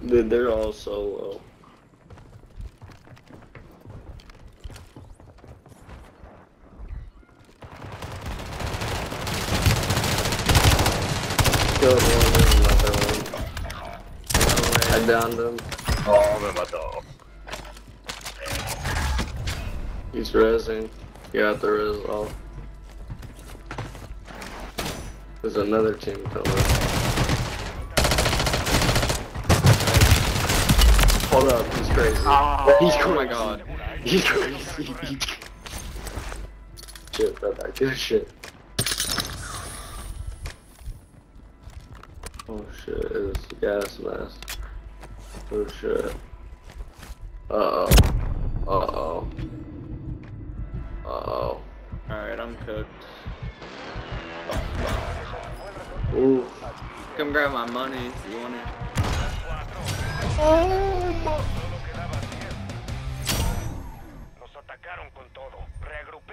They're all solo. Killed one, there's another one. I downed him. Oh, me mató. He's rezzing. You got the res off. There's another team coming. Hold up, he's crazy. Oh my god. He's crazy. Shit, that good shit. Oh shit, it's a gas mask. Oh shit. Uh-oh. Uh-oh. Uh-oh. Alright, I'm cooked. Ooh. Come grab my money if you want it. Nos atacaron con todo. Reagrupa.